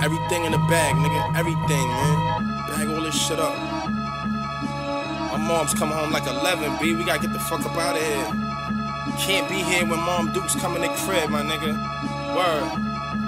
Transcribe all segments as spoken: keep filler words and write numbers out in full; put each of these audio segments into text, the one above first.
Everything in the bag, nigga. Everything, man. Bag all this shit up. My mom's coming home like eleven, B. We gotta get the fuck up out of here. Can't be here when Mom Duke's coming to crib, my nigga. Word.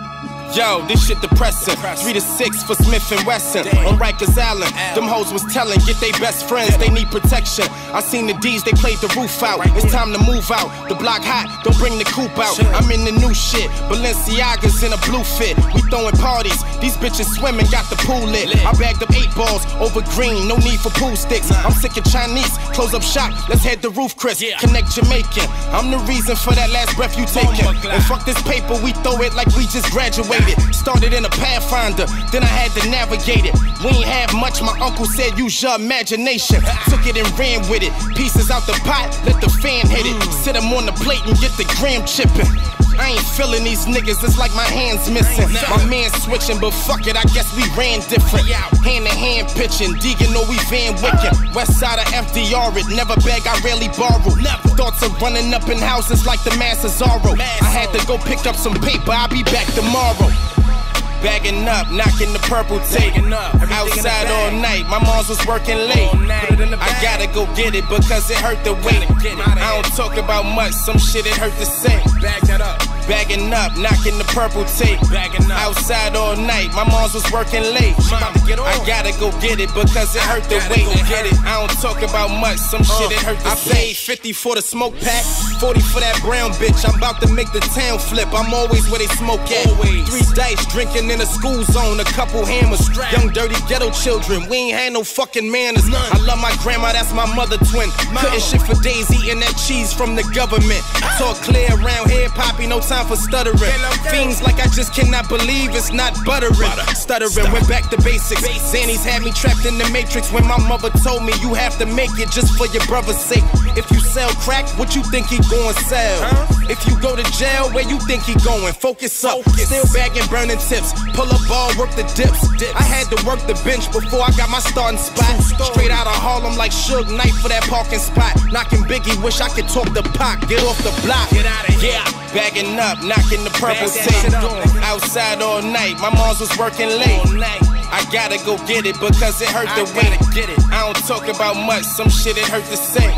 Yo, this shit depressing. Three to six for Smith and Wesson. On Rikers Island, them hoes was telling, get they best friends, they need protection. I seen the D's, they played the roof out. It's time to move out. The block hot, don't bring the coupe out. I'm in the new shit. Balenciaga's in a blue fit. We throwing parties. These bitches swimming, got the pool lit. I bagged up eight balls over green, no need for pool sticks. I'm sick of Chinese. Close up shop, let's head to Roof Chris. Connect Jamaican. I'm the reason for that last breath you taking. And fuck this paper, we throw it like we just graduated. Started in a Pathfinder, then I had to navigate it. We ain't have much, my uncle said use your imagination. Took it and ran with it. Pieces out the pot, let the fan hit it. Sit them on the plate and get the gram chipping. I ain't feeling these niggas, it's like my hands missing. My man switching, but fuck it, I guess we ran different. Hand to hand pitching, Deegan or we Van Wicken. West side of F D R, it never beg, I rarely borrow. Thoughts of running up in houses like the Massazaro. I had to go pick up some paper, I'll be back tomorrow. Bagging up, knocking the purple tape. Outside all night, my moms was working late. I gotta go get it because it hurt to wait. I don't talk about much, some shit it hurt to say. Bag that up. Bagging up, knocking the purple tape. Outside all night, my moms was working late. I gotta go get it because it hurt to wait. I don't talk about much, some shit it hurt to say. I paid fifty for the smoke pack, forty for that brown bitch. I'm about to make the town flip, I'm always where they smoke at. Three dice, drinking in a school zone, a couple hammers. Young dirty ghetto children, we ain't had no fucking manners. I love my grandma, that's my mother twin. Couldn't shit for days, eating that cheese from the government. Talk clear around here, Poppy, no time for stuttering. Fiends like I just cannot believe it's not buttering. Stuttering, went back to basics. Zannies had me trapped in the matrix when my mother told me you have to make it just for your brother's sake. If you sell crack, what you think he gon' sell? If you go to jail, where you think he going? Focus up, still bagging burning tips. Pull up ball, work the dips. I had to work the bench before I got my starting spot. Straight out of Harlem like Suge Knight for that parking spot. Knocking Biggie, wish I could talk the Pac. Get off the block. Get out of here. Bagging up, knocking the purple tape. Outside all night, my moms was working late. I gotta go get it because it hurt to wait. I don't talk about much, some shit it hurt to say.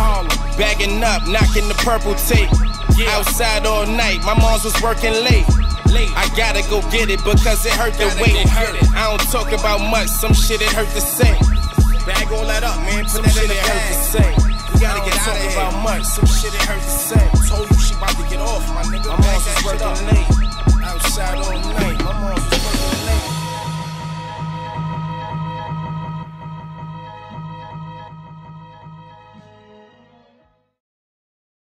Bagging up, knocking the purple tape. Outside all night, my moms was working late. I gotta go get it because it hurt to wait. I don't talk about much, some shit it hurt to say. Bag all that up, man. Put that in the bag. We gotta get out of here. About much, some shit it hurt to say.